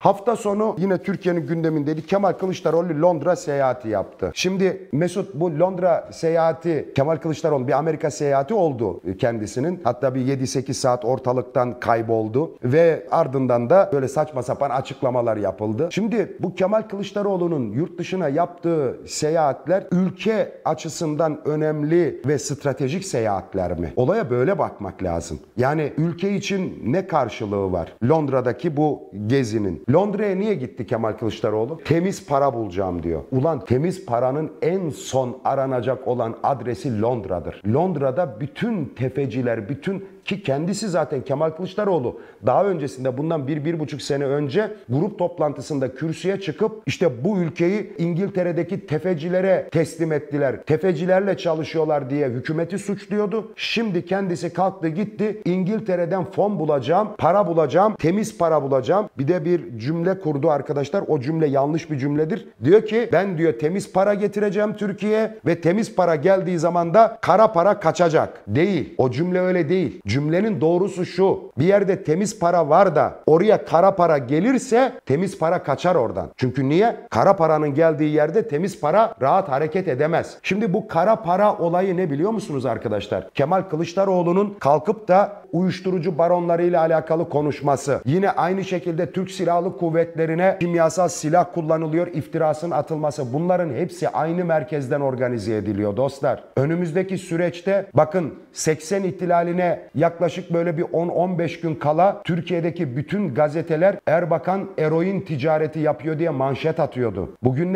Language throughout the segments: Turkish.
Hafta sonu yine Türkiye'nin gündemindeydi. Kemal Kılıçdaroğlu Londra seyahati yaptı. Şimdi Mesut, bu Londra seyahati, Kemal Kılıçdaroğlu bir Amerika seyahati oldu kendisinin. Hatta bir 7-8 saat ortalıktan kayboldu ve ardından da böyle saçma sapan açıklamalar yapıldı. Şimdi bu Kemal Kılıçdaroğlu'nun yurt dışına yaptığı seyahatler ülke açısından önemli ve stratejik seyahatler mi? Olaya böyle bakmak lazım. Yani ülke için ne karşılığı var Londra'daki bu gezinin? Londra'ya niye gitti Kemal Kılıçdaroğlu? Temiz para bulacağım diyor. Ulan temiz paranın en son aranacak olan adresi Londra'dır. Londra'da bütün tefeciler, ki kendisi zaten Kemal Kılıçdaroğlu daha öncesinde bundan 1-1,5 sene önce grup toplantısında kürsüye çıkıp işte bu ülkeyi İngiltere'deki tefecilere teslim ettiler, tefecilerle çalışıyorlar diye hükümeti suçluyordu. Şimdi kendisi kalktı gitti, İngiltere'den fon bulacağım, para bulacağım, temiz para bulacağım. Bir de bir cümle kurdu arkadaşlar. O cümle yanlış bir cümledir. Diyor ki ben diyor temiz para getireceğim Türkiye'ye ve temiz para geldiği zaman da kara para kaçacak. Değil. O cümle öyle değil. Cümlenin doğrusu şu: bir yerde temiz para var da oraya kara para gelirse temiz para kaçar oradan. Çünkü niye? Kara paranın geldiği yerde temiz para rahat hareket edemez. Şimdi bu kara para olayı ne biliyor musunuz arkadaşlar? Kemal Kılıçdaroğlu'nun kalkıp da uyuşturucu baronlarıyla alakalı konuşması. Yine aynı şekilde Türk Silahlı Kuvvetleri'ne kimyasal silah kullanılıyor iftirasının atılması. Bunların hepsi aynı merkezden organize ediliyor dostlar. Önümüzdeki süreçte bakın 80 ihtilaline yaklaşık böyle bir 10-15 gün kala Türkiye'deki bütün gazeteler Erbakan eroin ticareti yapıyor diye manşet atıyordu.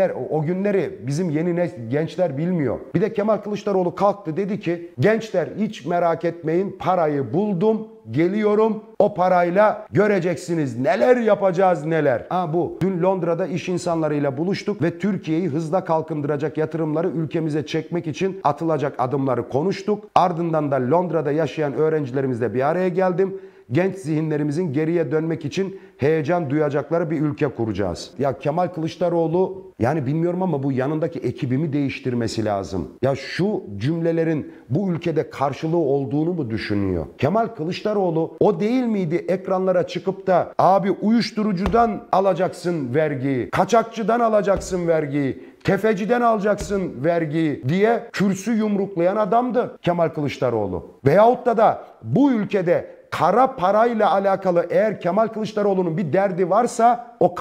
O günleri bizim yeni gençler bilmiyor. Bir de Kemal Kılıçdaroğlu kalktı dedi ki gençler hiç merak etmeyin, parayı buldum, geliyorum, o parayla göreceksiniz neler yapacağız neler. Bu. Dün Londra'da iş insanlarıyla buluştuk ve Türkiye'yi hızla kalkındıracak yatırımları ülkemize çekmek için atılacak adımları konuştuk. Ardından da Londra'da yaşayan öğrencilerimizle bir araya geldim. Genç zihinlerimizin geriye dönmek için heyecan duyacakları bir ülke kuracağız. Ya Kemal Kılıçdaroğlu, yani bilmiyorum ama bu yanındaki ekibimi değiştirmesi lazım. Ya şu cümlelerin bu ülkede karşılığı olduğunu mu düşünüyor? Kemal Kılıçdaroğlu o değil miydi ekranlara çıkıp da abi uyuşturucudan alacaksın vergiyi, kaçakçıdan alacaksın vergiyi, tefeciden alacaksın vergiyi diye kürsü yumruklayan adamdı Kemal Kılıçdaroğlu. Veyahut da bu ülkede kara parayla alakalı eğer Kemal Kılıçdaroğlu'nun bir derdi varsa o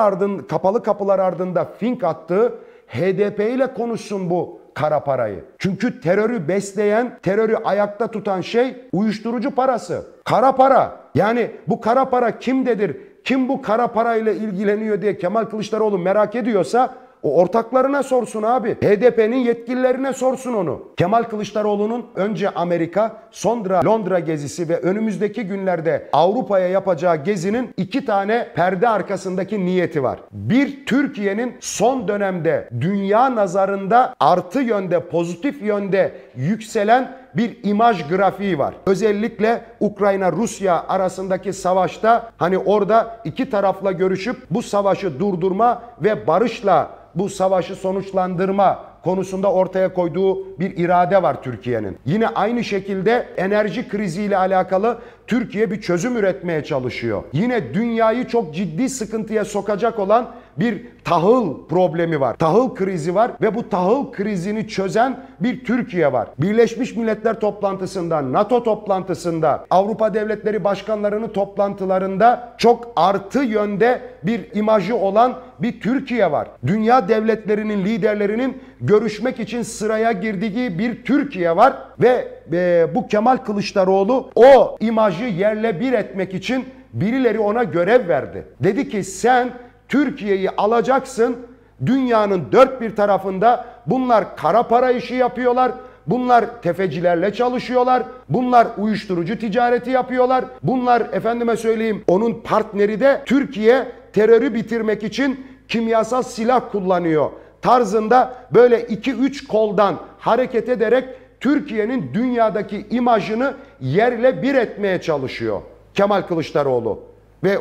kapalı kapılar ardında fink attığı HDP ile konuşsun bu kara parayı. Çünkü terörü besleyen, terörü ayakta tutan şey uyuşturucu parası. Kara para. Yani bu kara para kimdedir? Kim bu kara parayla ilgileniyor diye Kemal Kılıçdaroğlu merak ediyorsa o ortaklarına sorsun abi. HDP'nin yetkililerine sorsun onu. Kemal Kılıçdaroğlu'nun önce Amerika, sonra Londra gezisi ve önümüzdeki günlerde Avrupa'ya yapacağı gezinin 2 tane perde arkasındaki niyeti var. Bir, Türkiye'nin son dönemde dünya nazarında artı yönde, pozitif yönde yükselen bir imaj grafiği var. Özellikle Ukrayna-Rusya arasındaki savaşta hani orada iki tarafla görüşüp bu savaşı durdurma ve barışla bu savaşı sonuçlandırma konusunda ortaya koyduğu bir irade var Türkiye'nin. Yine aynı şekilde enerji kriziyle alakalı Türkiye bir çözüm üretmeye çalışıyor. Yine dünyayı çok ciddi sıkıntıya sokacak olan bir tahıl problemi var. Tahıl krizi var ve bu tahıl krizini çözen bir Türkiye var. Birleşmiş Milletler toplantısında, NATO toplantısında, Avrupa Devletleri Başkanlarının toplantılarında çok artı yönde bir imajı olan bir Türkiye var. Dünya devletlerinin liderlerinin görüşmek için sıraya girdiği bir Türkiye var ve bu Kemal Kılıçdaroğlu o imajı yerle bir etmek için birileri ona görev verdi. Dedi ki sen Türkiye'yi alacaksın, dünyanın dört bir tarafında bunlar kara para işi yapıyorlar, bunlar tefecilerle çalışıyorlar, bunlar uyuşturucu ticareti yapıyorlar, bunlar efendime söyleyeyim onun partneri de Türkiye terörü bitirmek için kimyasal silah kullanıyor tarzında böyle 2-3 koldan hareket ederek Türkiye'nin dünyadaki imajını yerle bir etmeye çalışıyor Kemal Kılıçdaroğlu ve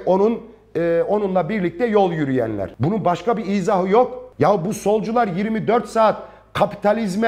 onunla birlikte yol yürüyenler. Bunun başka bir izahı yok. Ya bu solcular 24 saat kapitalizme,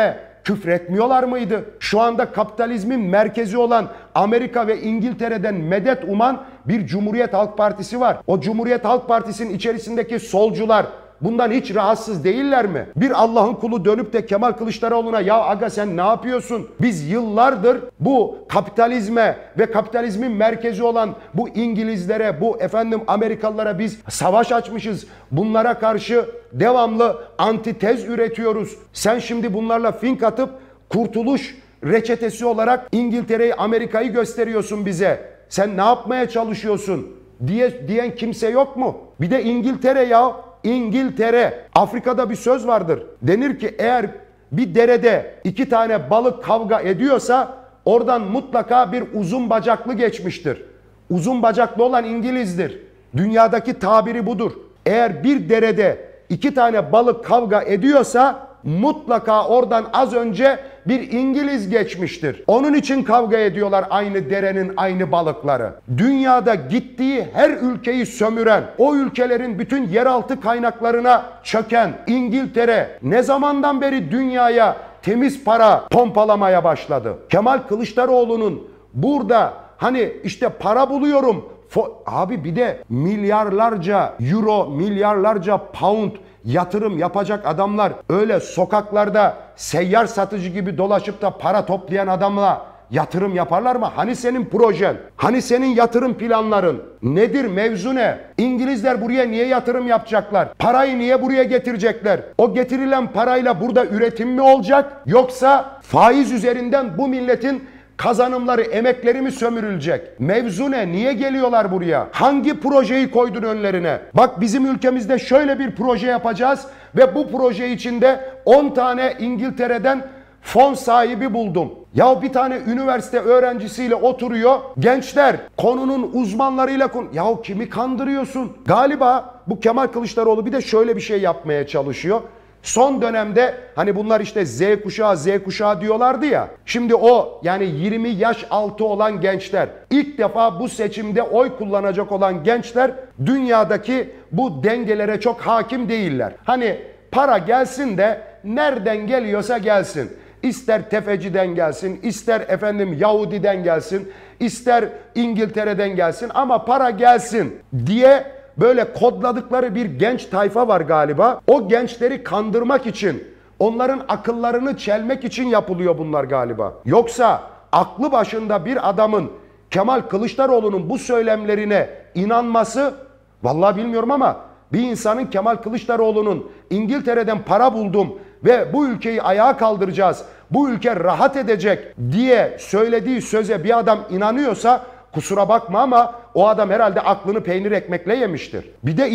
küfretmiyorlar mıydı? Şu anda kapitalizmin merkezi olan Amerika ve İngiltere'den medet uman bir Cumhuriyet Halk Partisi var. O Cumhuriyet Halk Partisi'nin içerisindeki solcular bundan hiç rahatsız değiller mi? Bir Allah'ın kulu dönüp de Kemal Kılıçdaroğlu'na ya aga sen ne yapıyorsun? Biz yıllardır bu kapitalizme ve kapitalizmin merkezi olan bu İngilizlere, bu Amerikalılara biz savaş açmışız. Bunlara karşı devamlı antitez üretiyoruz. Sen şimdi bunlarla fink atıp kurtuluş reçetesi olarak İngiltere'yi, Amerika'yı gösteriyorsun bize. Sen ne yapmaya çalışıyorsun diyen kimse yok mu? Bir de İngiltere ya. İngiltere. Afrika'da bir söz vardır. Denir ki eğer bir derede iki tane balık kavga ediyorsa oradan mutlaka bir uzun bacaklı geçmiştir. Uzun bacaklı olan İngiliz'dir. Dünyadaki tabiri budur. Eğer bir derede iki tane balık kavga ediyorsa mutlaka oradan az önce bir İngiliz geçmiştir. Onun için kavga ediyorlar aynı derenin aynı balıkları. Dünyada gittiği her ülkeyi sömüren, o ülkelerin bütün yeraltı kaynaklarına çöken İngiltere ne zamandan beri dünyaya temiz para pompalamaya başladı? Kemal Kılıçdaroğlu'nun burada hani işte para buluyorum. Abi bir de milyarlarca euro, milyarlarca pound yatırım yapacak adamlar öyle sokaklarda seyyar satıcı gibi dolaşıp da para toplayan adamla yatırım yaparlar mı? Hani senin projen? Hani senin yatırım planların? Nedir? Mevzu ne? İngilizler buraya niye yatırım yapacaklar? Parayı niye buraya getirecekler? O getirilen parayla burada üretim mi olacak? Yoksa faiz üzerinden bu milletin kazanımları, emekleri mi sömürülecek? Mevzu ne? Niye geliyorlar buraya? Hangi projeyi koydun önlerine? Bak bizim ülkemizde şöyle bir proje yapacağız ve bu proje içinde 10 tane İngiltere'den fon sahibi buldum. Ya bir tane üniversite öğrencisiyle oturuyor. Gençler konunun uzmanlarıyla ya kimi kandırıyorsun? Galiba bu Kemal Kılıçdaroğlu bir de şöyle bir şey yapmaya çalışıyor. Son dönemde hani bunlar işte Z kuşağı diyorlardı ya. Şimdi o yani 20 yaş altı olan gençler, ilk defa bu seçimde oy kullanacak olan gençler dünyadaki bu dengelere çok hakim değiller. Hani para gelsin de nereden geliyorsa gelsin. İster tefeciden gelsin, ister Yahudiden gelsin, ister İngiltere'den gelsin ama para gelsin diye böyle kodladıkları bir genç tayfa var galiba. O gençleri kandırmak için, onların akıllarını çelmek için yapılıyor bunlar galiba. Yoksa aklı başında bir adamın Kemal Kılıçdaroğlu'nun bu söylemlerine inanması, vallahi bilmiyorum ama bir insanın Kemal Kılıçdaroğlu'nun İngiltere'den para buldum ve bu ülkeyi ayağa kaldıracağız, bu ülke rahat edecek diye söylediği söze bir adam inanıyorsa kusura bakma ama o adam herhalde aklını peynir ekmekle yemiştir. Bir de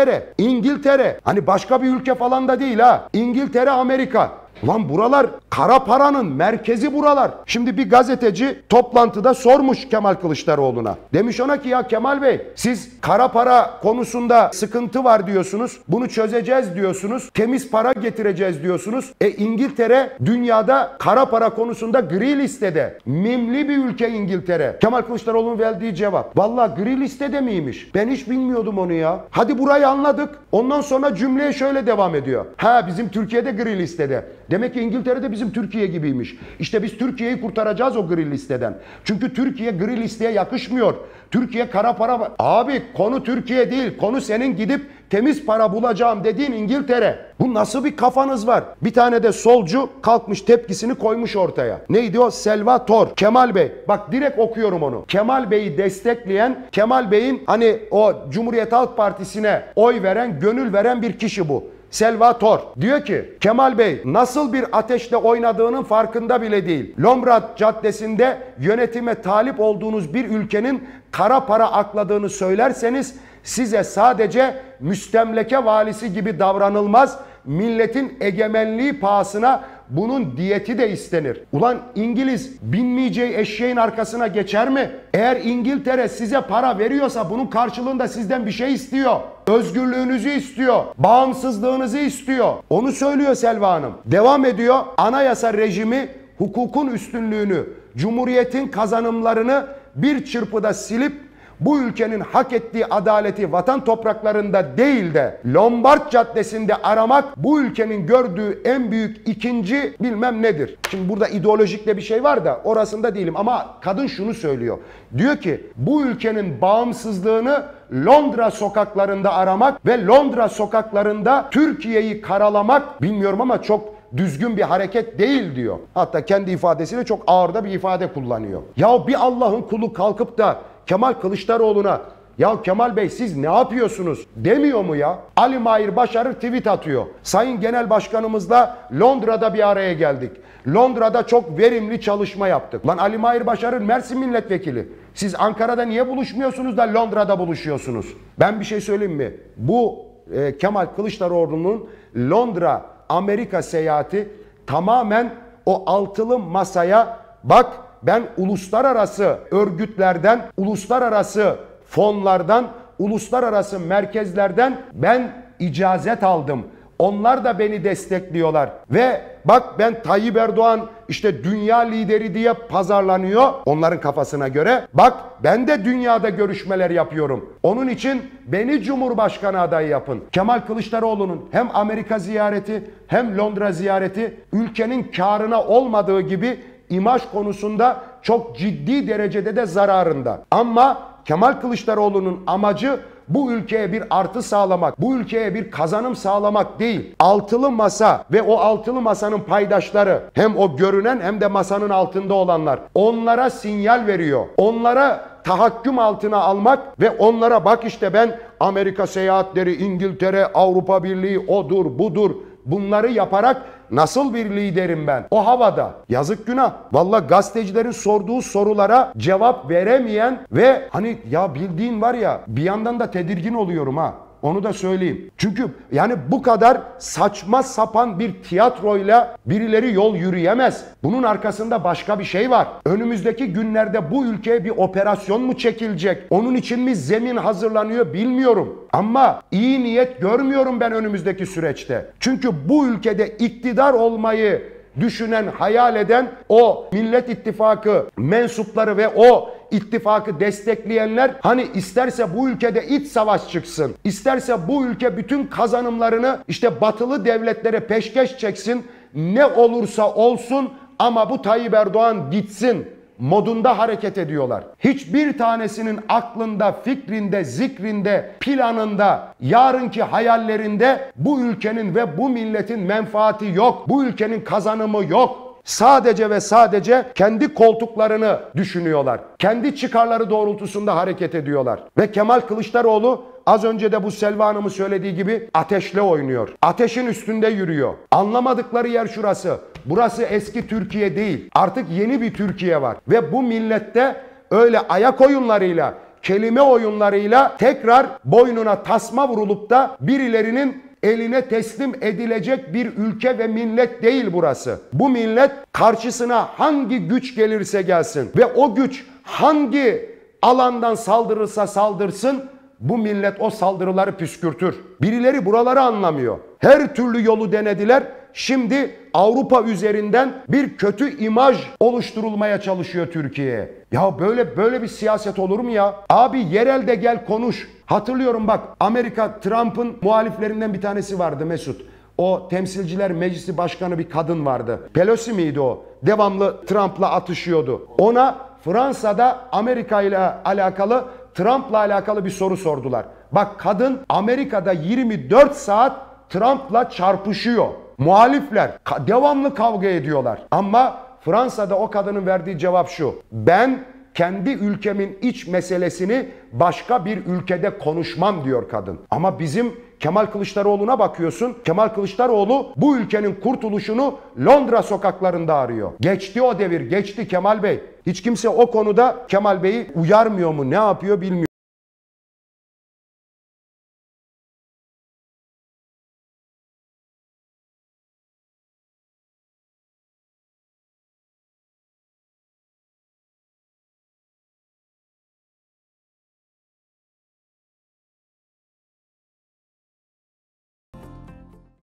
İngiltere. Hani başka bir ülke falan da değil ha. İngiltere, Amerika. Lan buralar kara paranın merkezi buralar. Şimdi bir gazeteci toplantıda sormuş Kemal Kılıçdaroğlu'na. Demiş ona ki ya Kemal Bey siz kara para konusunda sıkıntı var diyorsunuz. Bunu çözeceğiz diyorsunuz. Temiz para getireceğiz diyorsunuz. İngiltere dünyada kara para konusunda gri listede. Mimli bir ülke İngiltere. Kemal Kılıçdaroğlu'nun verdiği cevap. Vallahi gri listede miymiş? Ben hiç bilmiyordum onu ya. Hadi burayı anladık. Ondan sonra cümleye şöyle devam ediyor. Ha bizim Türkiye'de gri listede. Demek ki İngiltere'de bizim Türkiye gibiymiş. İşte biz Türkiye'yi kurtaracağız o gri listeden. Çünkü Türkiye gri listeye yakışmıyor. Türkiye kara para var. Abi konu Türkiye değil. Konu senin gidip temiz para bulacağım dediğin İngiltere. Bu nasıl bir kafanız var? Bir tane de solcu kalkmış tepkisini koymuş ortaya. Neydi o? Selva Tor. Kemal Bey. Bak direkt okuyorum onu. Kemal Bey'i destekleyen, Kemal Bey'in hani o Cumhuriyet Halk Partisi'ne oy veren, gönül veren bir kişi bu. Selva Tor diyor ki Kemal Bey nasıl bir ateşle oynadığının farkında bile değil. Lomrat Caddesi'nde yönetime talip olduğunuz bir ülkenin kara para akladığını söylerseniz size sadece müstemleke valisi gibi davranılmaz. Milletin egemenliği pahasına bunun diyeti de istenir. Ulan İngiliz binmeyeceği eşeğin arkasına geçer mi? Eğer İngiltere size para veriyorsa bunun karşılığında sizden bir şey istiyor. Özgürlüğünüzü istiyor. Bağımsızlığınızı istiyor. Onu söylüyor Selva Hanım. Devam ediyor. Anayasa rejimi hukukun üstünlüğünü, cumhuriyetin kazanımlarını bir çırpıda silip bu ülkenin hak ettiği adaleti vatan topraklarında değil de Lombard Caddesi'nde aramak bu ülkenin gördüğü en büyük ikinci bilmem nedir. Şimdi burada ideolojik de bir şey var da orasında değilim ama kadın şunu söylüyor. Diyor ki bu ülkenin bağımsızlığını Londra sokaklarında aramak ve Londra sokaklarında Türkiye'yi karalamak, bilmiyorum ama çok düzgün bir hareket değil diyor. Hatta kendi ifadesiyle çok ağır da bir ifade kullanıyor. Ya bir Allah'ın kulu kalkıp da Kemal Kılıçdaroğlu'na ya Kemal Bey siz ne yapıyorsunuz demiyor mu ya? Ali Mahir Başarır tweet atıyor. Sayın Genel Başkanımızla Londra'da bir araya geldik. Londra'da çok verimli çalışma yaptık. Lan Ali Mahir Başarır Mersin milletvekili. Siz Ankara'da niye buluşmuyorsunuz da Londra'da buluşuyorsunuz? Ben bir şey söyleyeyim mi? Bu Kemal Kılıçdaroğlu'nun Londra Amerika seyahati tamamen o altılı masaya bak ben uluslararası örgütlerden, uluslararası fonlardan, uluslararası merkezlerden ben icazet aldım. Onlar da beni destekliyorlar. Ve bak ben Tayyip Erdoğan işte dünya lideri diye pazarlanıyor onların kafasına göre. Bak ben de dünyada görüşmeler yapıyorum. Onun için beni Cumhurbaşkanı adayı yapın. Kemal Kılıçdaroğlu'nun hem Amerika ziyareti hem Londra ziyareti ülkenin karına olmadığı gibi imaj konusunda çok ciddi derecede de zararında. Ama Kemal Kılıçdaroğlu'nun amacı bu ülkeye bir artı sağlamak, bu ülkeye bir kazanım sağlamak değil. Altılı masa ve o altılı masanın paydaşları hem o görünen hem de masanın altında olanlar onlara sinyal veriyor. Onlara tahakküm altına almak ve onlara bak işte ben Amerika seyahatleri, İngiltere, Avrupa Birliği odur budur bunları yaparak nasıl bir liderim ben? O havada. Yazık günah. Vallahi gazetecilerin sorduğu sorulara cevap veremeyen ve hani ya bildiğin var ya bir yandan da tedirgin oluyorum ha. Onu da söyleyeyim. Çünkü yani bu kadar saçma sapan bir tiyatroyla birileri yol yürüyemez. Bunun arkasında başka bir şey var. Önümüzdeki günlerde bu ülkeye bir operasyon mu çekilecek? Onun için mi zemin hazırlanıyor bilmiyorum. Ama iyi niyet görmüyorum ben önümüzdeki süreçte. Çünkü bu ülkede iktidar olmayı düşünen, hayal eden o Millet İttifakı mensupları ve o ittifakı destekleyenler hani isterse bu ülkede iç savaş çıksın, isterse bu ülke bütün kazanımlarını işte batılı devletlere peşkeş çeksin, ne olursa olsun ama bu Tayyip Erdoğan gitsin modunda hareket ediyorlar. Hiçbir tanesinin aklında, fikrinde, zikrinde, planında, yarınki hayallerinde bu ülkenin ve bu milletin menfaati yok. Bu ülkenin kazanımı yok. Sadece ve sadece kendi koltuklarını düşünüyorlar. Kendi çıkarları doğrultusunda hareket ediyorlar. Ve Kemal Kılıçdaroğlu az önce de bu Selva Hanım'ın söylediği gibi ateşle oynuyor. Ateşin üstünde yürüyor. Anlamadıkları yer şurası. Burası eski Türkiye değil. Artık yeni bir Türkiye var. Ve bu millette öyle ayak oyunlarıyla, kelime oyunlarıyla tekrar boynuna tasma vurulup da birilerinin eline teslim edilecek bir ülke ve millet değil burası. Bu millet karşısına hangi güç gelirse gelsin ve o güç hangi alandan saldırırsa saldırsın bu millet o saldırıları püskürtür. Birileri buraları anlamıyor. Her türlü yolu denediler. Şimdi Avrupa üzerinden bir kötü imaj oluşturulmaya çalışıyor Türkiye'ye. Ya böyle bir siyaset olur mu ya? Abi yerelde gel konuş. Hatırlıyorum bak Amerika Trump'ın muhaliflerinden bir tanesi vardı Mesut. O Temsilciler Meclisi Başkanı bir kadın vardı. Pelosi miydi o? Devamlı Trump'la atışıyordu. Ona Fransa'da Amerika ile alakalı Trump'la alakalı bir soru sordular. Bak kadın Amerika'da 24 saat Trump'la çarpışıyor. Muhalifler devamlı kavga ediyorlar. Ama Fransa'da o kadının verdiği cevap şu. Ben kendi ülkemin iç meselesini başka bir ülkede konuşmam diyor kadın. Ama bizim Kemal Kılıçdaroğlu'na bakıyorsun. Kemal Kılıçdaroğlu bu ülkenin kurtuluşunu Londra sokaklarında arıyor. Geçti o devir, geçti Kemal Bey. Hiç kimse o konuda Kemal Bey'i uyarmıyor mu, ne yapıyor bilmiyorum.